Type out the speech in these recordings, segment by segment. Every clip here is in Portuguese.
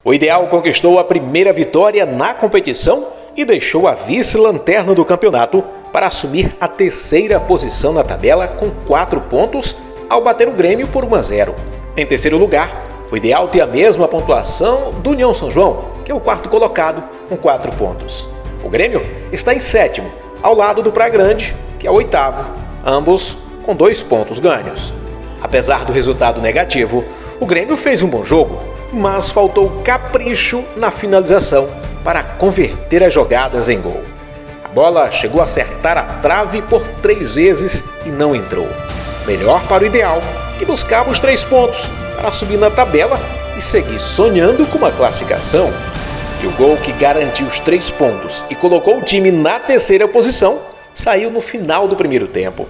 O Ideal conquistou a primeira vitória na competição e deixou a vice-lanterna do campeonato para assumir a terceira posição na tabela com 4 pontos ao bater o Grêmio por 1-0. Em terceiro lugar, o Ideal tem a mesma pontuação do União São João, que é o quarto colocado, com 4 pontos. O Grêmio está em sétimo, ao lado do Praia Grande, que é o oitavo, ambos com 2 pontos ganhos. Apesar do resultado negativo, o Grêmio fez um bom jogo, mas faltou capricho na finalização para converter as jogadas em gol. A bola chegou a acertar a trave por 3 vezes e não entrou. Melhor para o Ideal, que buscava os 3 pontos para subir na tabela e seguir sonhando com uma classificação. E o gol que garantiu os 3 pontos e colocou o time na terceira posição saiu no final do primeiro tempo.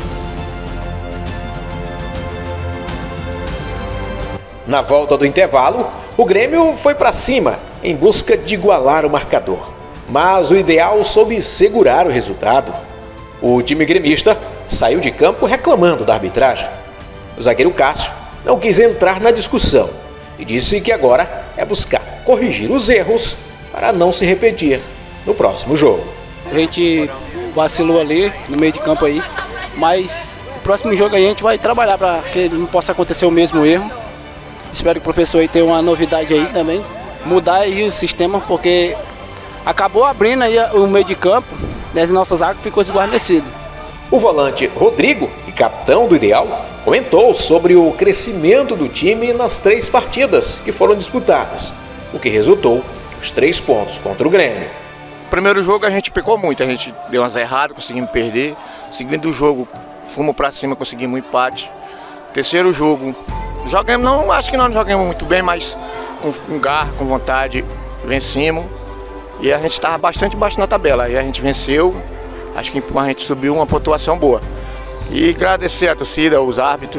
Na volta do intervalo, o Grêmio foi para cima em busca de igualar o marcador, mas o Ideal soube segurar o resultado. O time gremista saiu de campo reclamando da arbitragem. O zagueiro Cássio não quis entrar na discussão e disse que agora é buscar corrigir os erros para não se repetir no próximo jogo. A gente vacilou ali no meio de campo aí, mas o próximo jogo aí a gente vai trabalhar para que não possa acontecer o mesmo erro. Espero que o professor aí tenha uma novidade aí também, mudar aí o sistema, porque acabou abrindo aí o meio de campo, né, nossa zaga ficou desguarnecido. O volante Rodrigo, e capitão do Ideal, comentou sobre o crescimento do time nas 3 partidas que foram disputadas, o que resultou nos 3 pontos contra o Grêmio. No primeiro jogo a gente pecou muito, a gente deu umas erradas, conseguimos perder. Segundo jogo, fomos para cima, conseguimos um empate. Terceiro jogo, jogamos, não, acho que não jogamos muito bem, mas com garra, com vontade, vencemos. E a gente estava bastante baixo na tabela, e a gente venceu, acho que a gente subiu uma pontuação boa. E agradecer a torcida, os árbitros,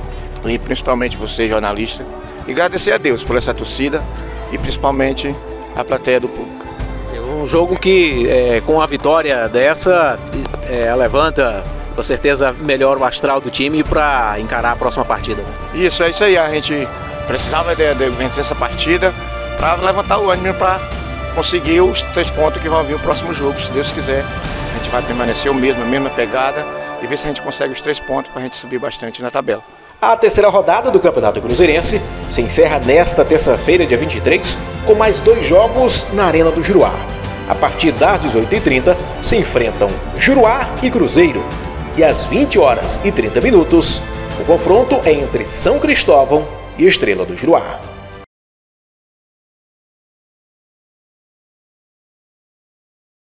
e principalmente você, jornalista, e agradecer a Deus por essa torcida, e principalmente a plateia do público. Um jogo que, com a vitória dessa, levanta, com certeza, melhor o astral do time para encarar a próxima partida. Isso, é isso aí. A gente precisava de vencer essa partida para levantar o ânimo para conseguir os 3 pontos que vão vir o próximo jogo. Se Deus quiser, a gente vai permanecer a mesma pegada e ver se a gente consegue os 3 pontos para a gente subir bastante na tabela. A terceira rodada do Campeonato Cruzeirense se encerra nesta terça-feira, dia 23, com mais 2 jogos na Arena do Juruá. A partir das 18h30 se enfrentam Juruá e Cruzeiro. E às 20h30, o confronto é entre São Cristóvão e Estrela do Juruá.